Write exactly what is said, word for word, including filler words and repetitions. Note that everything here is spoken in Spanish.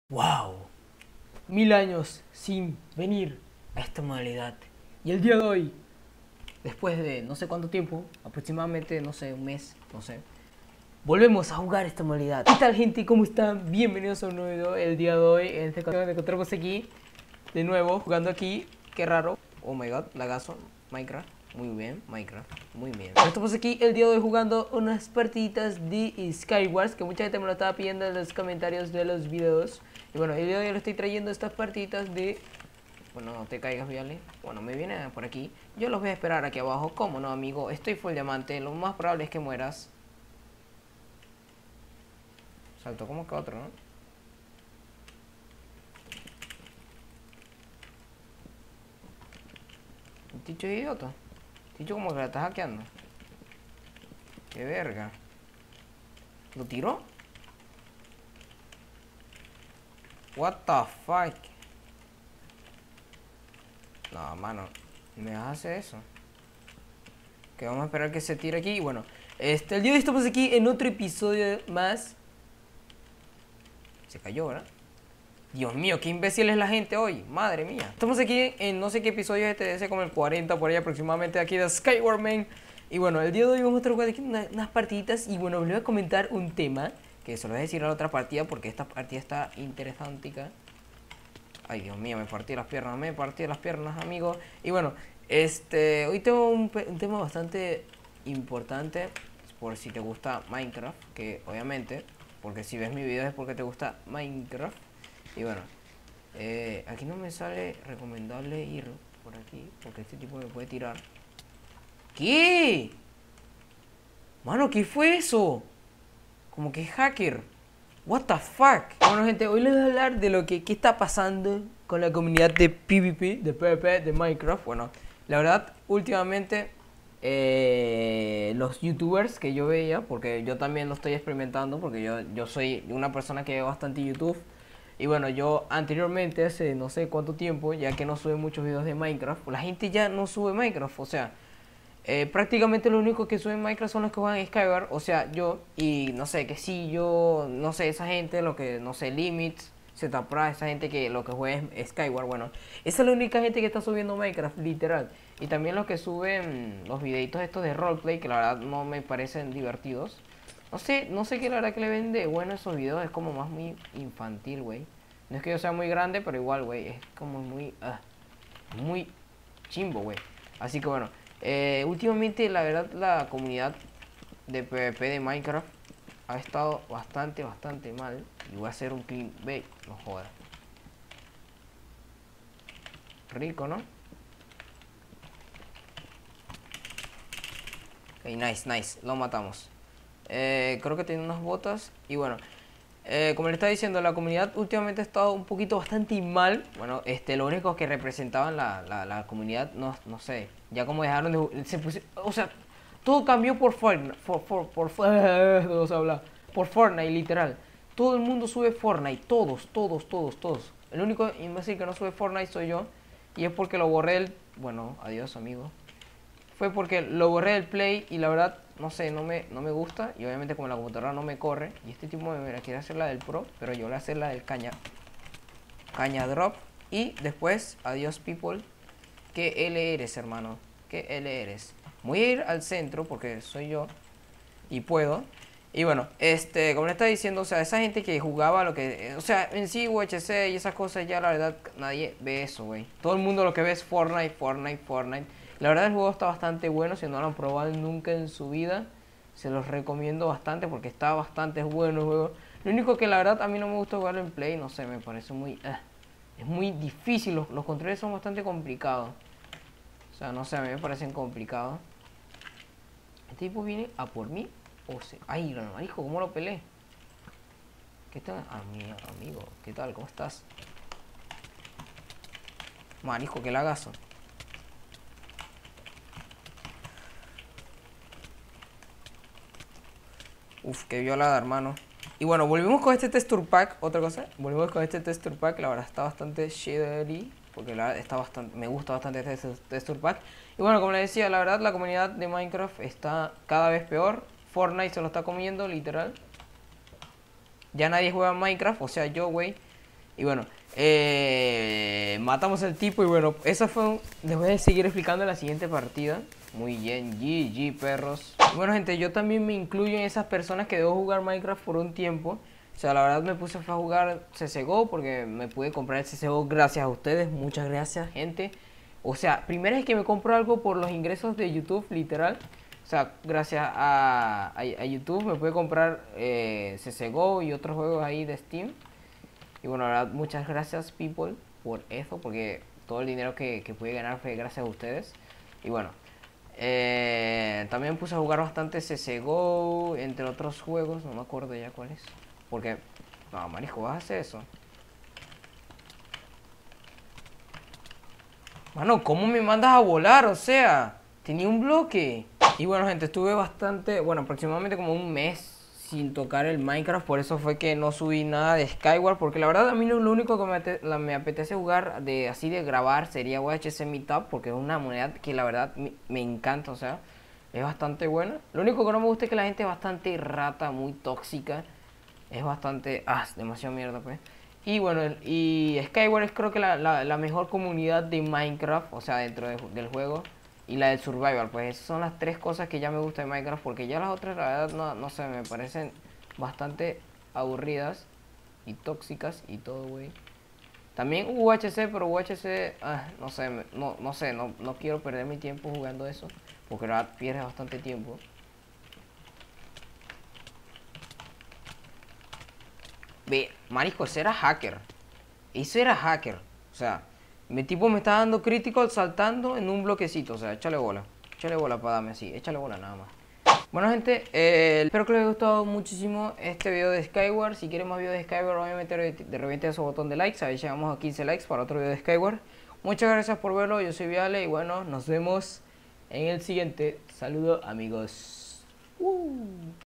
¡Wow! Mil años sin venir a esta modalidad. Y el día de hoy, después de no sé cuánto tiempo, aproximadamente, no sé, un mes, no sé, volvemos a jugar esta modalidad. ¿Qué tal, gente? ¿Cómo están? Bienvenidos a un nuevo video. El día de hoy, en esta ocasión, nos encontramos aquí, de nuevo, jugando aquí. Qué raro. Oh my god, lagazo. Minecraft. Muy bien, Minecraft. Muy bien. Estamos aquí el día de hoy jugando unas partiditas de Skywars, que mucha gente me lo estaba pidiendo en los comentarios de los videos. Y bueno, el día de hoy le estoy trayendo estas partiditas de... Bueno, no te caigas, Viale. Bueno, me viene por aquí. Yo los voy a esperar aquí abajo. ¿Cómo no, amigo? Estoy full diamante. Lo más probable es que mueras. Salto como que otro, ¿no? El Ticho es idiota. Ticho como que la está hackeando. Qué verga. ¿Lo tiró? What the fuck. No, mano. ¿Me vas a hacer eso? Que vamos a esperar que se tire aquí. Y bueno, este, el día de hoy estamos aquí en otro episodio más. Se cayó, ¿verdad? Dios mío, qué imbécil es la gente hoy. Madre mía. Estamos aquí en no sé qué episodio es este, ese como el cuarenta por ahí aproximadamente aquí de Skyward Man. Y bueno, el día de hoy vamos a estar jugando aquí unas, unas partiditas. Y bueno, les voy a comentar un tema que se lo voy a decir a la otra partida porque esta partida está interesante. Ay, Dios mío, me partí las piernas, me partí las piernas, amigo. Y bueno, este, hoy tengo un, un tema bastante importante por si te gusta Minecraft, que obviamente, porque si ves mi video es porque te gusta Minecraft. Y bueno, eh, aquí no me sale recomendable ir por aquí, porque este tipo me puede tirar. ¿Qué? Mano, ¿qué fue eso? Como que hacker. What the fuck. Bueno, gente, hoy les voy a hablar de lo que qué está pasando con la comunidad de PvP, de PvP, de Minecraft. Bueno, la verdad, últimamente eh, los youtubers que yo veía, porque yo también lo estoy experimentando, porque yo, yo soy una persona que ve bastante YouTube. Y bueno, yo anteriormente, hace no sé cuánto tiempo, ya que no sube muchos videos de Minecraft, pues la gente ya no sube Minecraft, o sea... Eh, prácticamente lo único que suben Minecraft son los que juegan Skyward, o sea, yo y no sé, que sí, yo, no sé, esa gente, lo que, no sé, Limits, Zpra, esa gente que lo que juega es Skyward, bueno, esa es la única gente que está subiendo Minecraft, literal. Y también los que suben los videitos estos de roleplay, que la verdad no me parecen divertidos. No sé, no sé qué la verdad que le vende bueno esos videos, es como más muy infantil, güey. No es que yo sea muy grande, pero igual, güey, es como muy, uh, muy chimbo, güey. Así que bueno. Eh, últimamente la verdad la comunidad de PvP de Minecraft ha estado bastante, bastante mal. Y voy a hacer un clickbait, no jodas. Rico, ¿no? Ok, nice, nice, lo matamos. eh, Creo que tiene unas botas. Y bueno, eh, como le estaba diciendo, la comunidad últimamente ha estado un poquito bastante mal. Bueno, este, lo único que representaban la, la, la comunidad, no, no sé, ya como dejaron de... Se pusi, o sea, todo cambió por Fortnite, por, por, por, por, no se habla, por Fortnite, literal. Todo el mundo sube Fortnite, todos, todos, todos, todos. El único imbécil que no sube Fortnite soy yo. Y es porque lo borré el... Bueno, adiós, amigo. Fue porque lo borré del Play y la verdad, no sé, no me, no me gusta. Y obviamente como la computadora no me corre. Y este tipo me, me quiere hacer la del Pro, pero yo le voy a hacer la del caña. Caña drop. Y después, adiós people. ¿Qué L eres, hermano? ¿Qué L eres? Voy a ir al centro porque soy yo. Y puedo. Y bueno, este, como le estaba diciendo, o sea, esa gente que jugaba lo que... O sea, en sí, U H C y esas cosas, ya la verdad, nadie ve eso, güey. Todo el mundo lo que ve es Fortnite, Fortnite, Fortnite. La verdad el juego está bastante bueno, si no lo han probado nunca en su vida, se los recomiendo bastante porque está bastante bueno el juego. Lo único que la verdad a mí no me gusta jugarlo en Play, no sé, me parece muy... Uh, es muy difícil, los, los controles son bastante complicados. O sea, no sé, a mí me parecen complicados. Este tipo viene a por mí. O sea, ay, hijo, ¿cómo lo peleé? ¿Qué tal? Ah, mi amigo, ¿qué tal? ¿Cómo estás? Marijo, qué lagazo. Uf, qué violada, hermano. Y bueno, volvimos con este texture pack. Otra cosa, volvimos con este texture pack. La verdad está bastante shady, porque la verdad está bastante, me gusta bastante este texture pack. Y bueno, como les decía, la verdad la comunidad de Minecraft está cada vez peor. Fortnite se lo está comiendo, literal. Ya nadie juega Minecraft, o sea, yo, güey. Y bueno, eh, matamos al tipo y bueno, esa fue un... Les voy a seguir explicando en la siguiente partida. Muy bien, G G perros. Y bueno gente, yo también me incluyo en esas personas que debo jugar Minecraft por un tiempo. O sea, la verdad me puse a jugar C S G O porque me pude comprar el C S G O gracias a ustedes. Muchas gracias gente. O sea, primera vez que me compro algo por los ingresos de YouTube, literal. O sea, gracias a, a, a YouTube me pude comprar eh, C S G O y otros juegos ahí de Steam. Y bueno, la verdad, muchas gracias people por eso, porque todo el dinero que, que pude ganar fue gracias a ustedes. Y bueno, eh, también puse a jugar bastante C S G O, entre otros juegos, no me acuerdo ya cuáles. Porque, no, marico, vas a hacer eso. Mano, ¿cómo me mandas a volar? O sea, tenía un bloque. Y bueno, gente, estuve bastante, bueno, aproximadamente como un mes sin tocar el Minecraft. Por eso fue que no subí nada de Skyward. Porque la verdad a mí lo, lo único que me, la, me apetece jugar de así de grabar sería W H C Meetup. Porque es una moneda que la verdad me, me encanta, o sea, es bastante buena. Lo único que no me gusta es que la gente es bastante rata, muy tóxica. Es bastante, ah, demasiado mierda pues. Y bueno, y Skyward es creo que la, la, la mejor comunidad de Minecraft, o sea, dentro de, del juego. Y la del Survival, pues esas son las tres cosas que ya me gusta de Minecraft. Porque ya las otras, la verdad, no, no sé, me parecen bastante aburridas y tóxicas y todo, güey. También U H C, pero U H C, ah, no sé, no, no sé, no, no quiero perder mi tiempo jugando eso. Porque la verdad pierdes bastante tiempo. Ve, marisco, ese era hacker. Eso era hacker. O sea, mi tipo me está dando critical saltando en un bloquecito. O sea, échale bola. Échale bola para darme así. Échale bola nada más. Bueno, gente, eh, espero que les haya gustado muchísimo este video de Skyward. Si quieren más videos de Skyward, obviamente de repente ese botón de likes. Ahí llegamos a quince likes para otro video de Skyward. Muchas gracias por verlo. Yo soy Viale y bueno, nos vemos en el siguiente. Saludos, amigos. Uh.